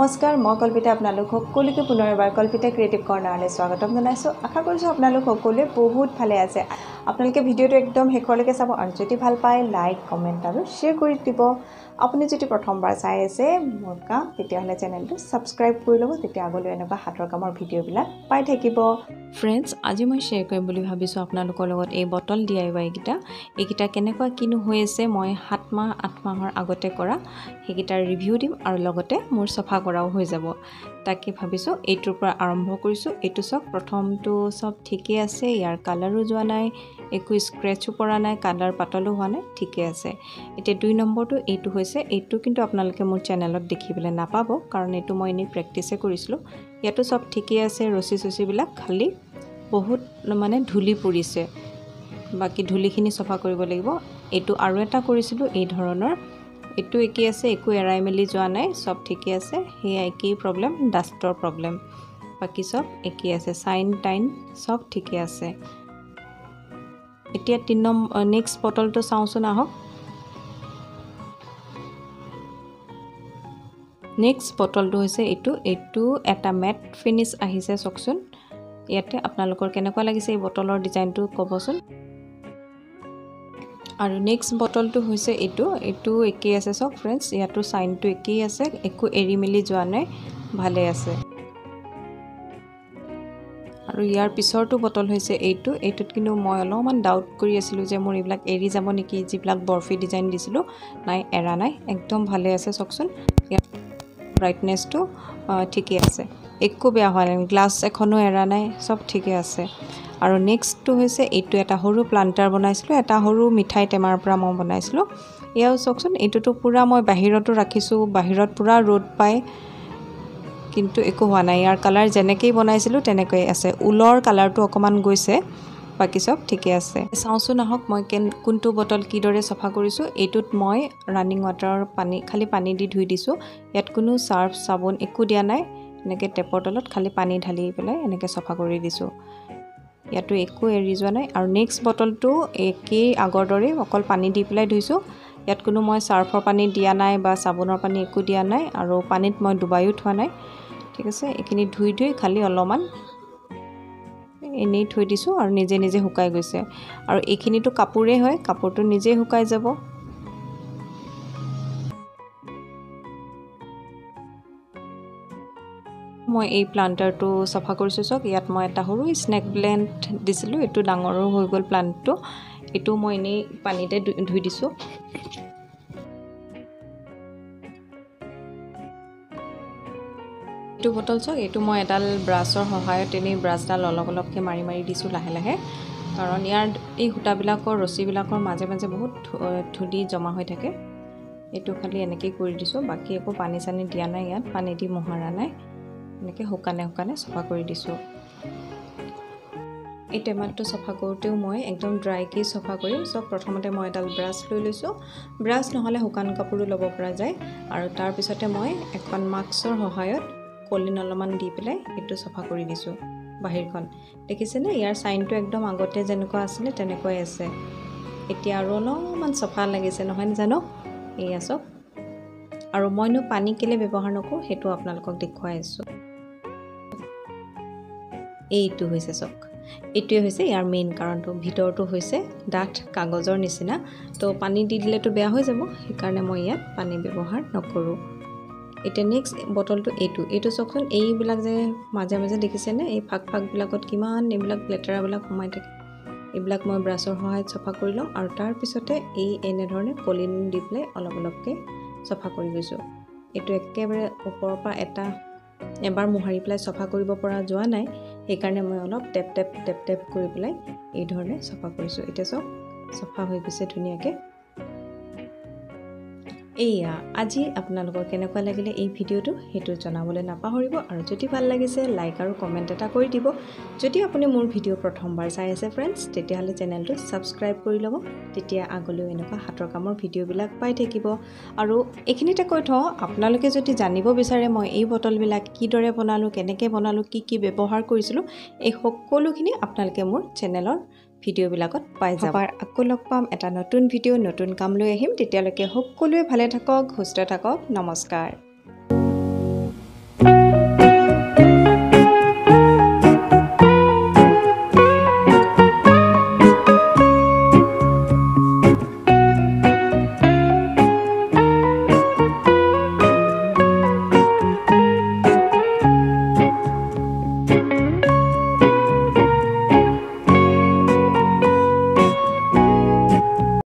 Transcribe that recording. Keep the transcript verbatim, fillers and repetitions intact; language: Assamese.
নমস্কাৰ মই কল্পিতা আপোনালোক সকলোকে পুনৰ এবাৰ কল্পিতা ক্ৰিয়েটিভ কৰ্নাৰলৈ স্বাগতম জনাইছো আশা কৰিছো আপোনালোক সকলোৱে বহুত ভালে আছে আপোনালোকে ভিডিওটো একদম শেষলৈকে চাব আৰু যদি ভাল পায় লাইক কমেন্ট আৰু শেয়াৰ কৰি দিব আপুনি যদি প্ৰথমবাৰ চাই আছে মোৰ কাম তেতিয়াহলে চেনেলটো সাবস্ক্ৰাইব কৰি লব তেতিয়া আগলৈ এনেকুৱা হাতৰ কামৰ ভিডিওবিলাক পাই থাকিব ফ্ৰেণ্ডছ আজি মই শেয়াৰ কৰিম বুলি ভাবিছো আপোনালোকৰ লগত এই বটল ডিআইৱাই গিটা এইগিটা কেনেকুৱা কিনো হৈ আছে মই সাত মাহ আঠ মাহৰ আগতে কৰা হেগিটাৰ ৰিভিউ দিম আৰু লগতে মোৰ সফা কৰাও হৈ যাব তাকে ভাবিছো এইটোৰ পৰা আৰম্ভ কৰিছো এইটো সব প্ৰথমটো সব ঠিকই আছে ইয়াৰ কালাৰো যোৱা নাই একো স্ক্ৰেচও পৰা নাই কালাৰ পাতলো হোৱা নাই ঠিকই আছে এতিয়া দুই নম্বৰটো এইটো হৈছে এইটো কিন্তু আপোনালোকে মোৰ চেনেলত দেখিবলৈ নাপাব কাৰণ এইটো মই এনে প্ৰেক্টিসে কৰিছিলো ইয়াতো সব ঠিকই আছে ৰসি সসি বিলাক খালি বহুত মানে ধুলি পৰিছে বাকি ধুলিখিনি সফা কৰিব লাগিব এইটো আৰু এটা কৰিছিলো এই ধৰণৰ এটো একি আছে একো এৰাই মেলি যোৱা নাই সব ঠিকই আছে হেয়া একি প্ৰবলেম ডাস্টৰ প্ৰবলেম বাকি সব একি আছে সাইন টাইন সব ঠিকই আছে এতিয়া তিন নম্বৰ নেক্সট বটলটো চাওঁচোন আহক নেক্সট বটলটো হৈছে এটো এটো এটা ম্যাট ফিনিশ আহিছে সকচোন ইয়াতে আপোনালোকৰ কেনেকুৱা লাগিছে এই বটলৰ ডিজাইনটো ক'বচোন আৰু নেক্সট বটলটো হৈছে এটো এটো একি আছে সব फ्रेंड्स ইয়াটো সাইনটো একি আছে একো এৰি মিলি যোৱা নাই ভালে আছে আৰু ইয়াৰ পিছৰটো বটল হৈছে এইটো এইটোত কিন্তু মই অলপমান ডাউট কৰি আছিলো যে মোৰ ইবিলাক এৰি যাব নেকি জিবিলাক বৰফি ডিজাইন দিছিলো নাই এৰা নাই একদম ভালে আছে সকচোন ইয়াৰ ব্ৰাইটনেসটো ঠিকই আছে একো বেয়া হোৱা নাই গ্লাস এখনো এৰা নাই সব ঠিকই আছে আৰু নেক্সটটো হৈছে এইটো এটা সৰু প্লান্টাৰ বনাইছিলো এটা সৰু মিঠাই টেমাৰ পৰা মই বনাইছিলো ইয়াও সকচোন এইটোটো পুৰা মই বাহিৰতো ৰাখিছো বাহিৰত পুৰা ৰ'দ পায় কিন্তু একো হোৱা নাই ইয়াৰ কালাৰ যেনেকৈ বনাইছিলো তেনেকৈ আছে উলৰ কালাৰটো অকমান গৈছে বাকি সব ঠিকই আছে চাওঁচোন আহক মই কোনটো বটল কি দৰে সফা কৰিছো এইটোত মই ৰানিং ৱাটাৰৰ পানী খালি পানী দি ধুই দিছো ইয়াত কোনো সাৰ্ফ সাবন একো দিয়া নাই এনেকৈ টেপৰ তলত খালি পানী ঢালি পেলাই এনেকৈ সফা কৰি দিছো ইয়াতো একো এৰি যোৱা নাই আৰু নেক্সট বটলটো একেই আগৰ দৰে অকল পানী দি পেলাই ধুইছো ইয়াত কোনো মই সাৰ্ফৰ পানী দিয়া নাই বা সাবনৰ পানী একো দিয়া নাই আৰু পানীত মই ডুবাইও থোৱা নাই ঠিক আছে এখিনি ধুই ধুই খালি অলমান এনেই থৈ দিছো আৰু নিজে নিজে শুকাই গৈছে আৰু এখিনিটো কাপোৰে হয় কাপোৰটো নিজে শুকাই যাব মই এই প্লান্টাৰটো সফা কৰিছো সক ইয়াত মই এটা সৰু স্নেক ব্লেন্ড দিছিলো এটো ডাঙৰো হৈ গল প্লান্টটো এটো মই এনে পানীতে ধুই দিছো এটো বটল সক এটো মই এডাল ব্ৰাছৰ সহায়ত এনে ব্ৰাছডাল অলপ অলপকে মাৰি মাৰি দিছো লাহে লাহে কাৰণ ইয়াৰ এই হুটাবিলাকৰ ৰছিবিলাকৰ মাজে মাজে বহুত ধুলি জমা হৈ থাকে এটো খালি এনেকৈ কৰি দিছো বাকি একো পানী চানি দিয়া নাই ইয়াত পানী দি মোহাৰা নাই এনেকৈ হুকানে হুকানে সফা কৰি দিছো এই টেমাটো সফা কৰোতেও মই একদম ড্ৰাই কি সফা কৰিম সব প্ৰথমতে মই এডাল ব্ৰাছ লৈ লৈছো ব্ৰাছ নহলে হুকান কাপোৰো লব পৰা যায় আৰু তাৰ পিছতে মই এখন মাস্কৰ সহায়ত কলিন অলমান দি পেলাই এটো সফা কৰি দিছো বাহিৰখন দেখিছে না ইয়াৰ সাইনটো একদম আগতে যেনেকুৱা আছিল তেনেকৈ আছে এতিয়া আৰু অলপমান সফা লাগিছে নহয় জানো এই আসক আৰু মইনো পানী কেলে ব্যৱহাৰ নকৰো হেতু আপোনালোকক দেখুৱাই আছো এইটো হৈছে সক এইটোৱে হৈছে ইয়াৰ মেইন কাৰণটো ভিতৰটো হৈছে ডাঠ কাগজৰ নিচিনা তো পানী দি দিলেটো বেয়া হৈ যাব সেইকাৰণে মই ইয়াত পানী ব্যৱহাৰ নকৰো এটা নেক্সট বটলটো এইটো এইটো সকন এইবিলাক যে মাজে মাজে দেখিছে নে এই ফাক ফাক বিলাকত কিমান এইবিলাক লেটাৰা বিলাক সোমাই থাকে এইবিলাক মই ব্ৰাছৰ সহায়ত সফা কৰি লম আৰু তাৰ পিছতে এই এনে ধৰণে কলিন দি পেলাই অলপ অলপকে সফা কৰি গৈছো এইটো একেবাৰে ওপৰৰ পৰা এটা এবাৰ মোহাৰি পেলাই সফা কৰিব পৰা যোৱা নাই সেইকাৰণে মই অলপ টেপ টেপ টেপ টেপ কৰি পেলাই এই ধৰণে সফা কৰিছো এটা সব সফা হৈ গৈছে ধুনিয়াকে এইয়া আজি আপোনালোকৰ কেনেকুৱা লাগিলে এই ভিডিওটো হেতু জনাবলৈ নাপাহৰিব আৰু যদি ভাল লাগিছে লাইক আৰু কমেন্ট এটা কৰি দিব যদি আপুনি মোৰ ভিডিও প্ৰথমবাৰ চাই আছে फ्रेंड्स তেতিয়াহলে চেনেলটো সাবস্ক্ৰাইব কৰি লব তেতিয়া আগলৈ এনেকুৱা হাতৰ কামৰ ভিডিওবিলাক পাই থাকিব আৰু এখিনিতে কৈ থওঁ আপোনালোকে যদি জানিব বিচাৰে মই এই বটলবিলাক কি দৰে বনালো কেনেকৈ বনালো কি কি ব্যৱহাৰ কৰিছিলো এই সকলোখিনি আপোনালোকে মোৰ চেনেলৰ ভিডিও বিলাকত পাই যাব আর আকৌ লগ পাম এটা নতুন ভিডিও নতুন কাম লৈ আহিম তেতিয়ালৈকে সকলোৱে ভালে থাকক সুস্থ থাকক নমস্কাৰ।